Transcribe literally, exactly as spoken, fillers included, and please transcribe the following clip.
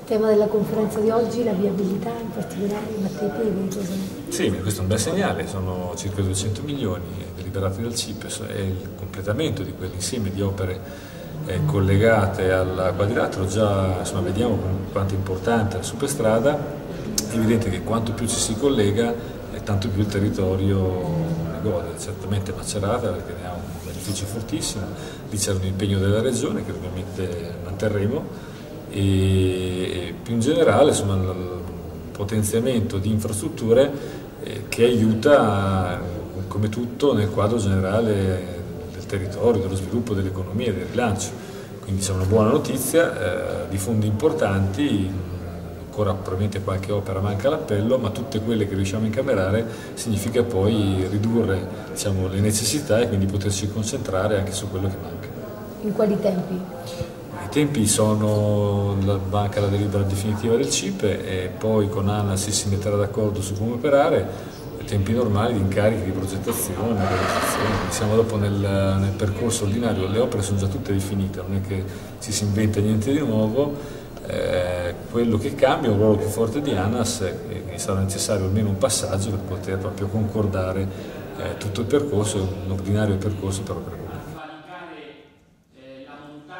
tema della conferenza di oggi, la viabilità, in particolare Mattei Pevi. Cosa... Sì, questo è un bel segnale, sono circa duecento milioni deliberati dal C I P E, è il completamento di quell'insieme di opere eh, collegate al quadrilatero. Già insomma, vediamo quanto è importante la superstrada, è evidente che quanto più ci si collega eh, tanto più il territorio ne gode. Certamente Macerata, perché ne ha un beneficio fortissimo, lì c'è un impegno della Regione che ovviamente manterremo, e più in generale insomma, il potenziamento di infrastrutture eh, che aiuta come tutto nel quadro generale del territorio, dello sviluppo dell'economia e del rilancio. Quindi c'è una buona notizia eh, di fondi importanti, ancora probabilmente qualche opera manca all'appello, ma tutte quelle che riusciamo a incamerare significa poi ridurre diciamo, le necessità e quindi poterci concentrare anche su quello che manca. In quali tempi? I tempi sono, la banca la delibera definitiva del C I P E e poi con ANAS si metterà d'accordo su come operare, tempi normali di incarichi, di progettazione, di realizzazione. Siamo dopo nel, nel percorso ordinario, le opere sono già tutte definite, non è che ci si inventa niente di nuovo, eh, quello che cambia è un ruolo più forte di ANAS e, e sarà necessario almeno un passaggio per poter proprio concordare eh, tutto il percorso, un ordinario percorso per opere.